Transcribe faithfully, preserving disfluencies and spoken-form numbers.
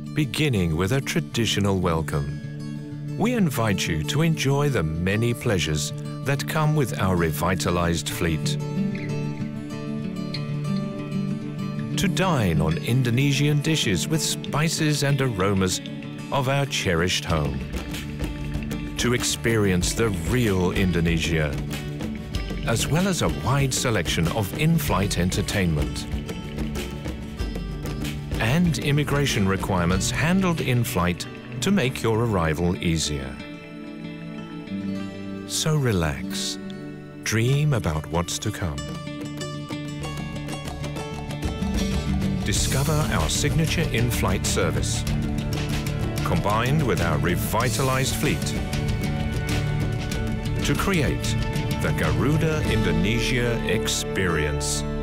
beginning with a traditional welcome. We invite you to enjoy the many pleasures that come with our revitalized fleet. To dine on Indonesian dishes with spices and aromas of our cherished home. To experience the real Indonesia, as well as a wide selection of in-flight entertainment. And immigration requirements handled in-flight to make your arrival easier. So relax, dream about what's to come. Discover our signature in-flight service, combined with our revitalized fleet, to create the Garuda Indonesia Experience.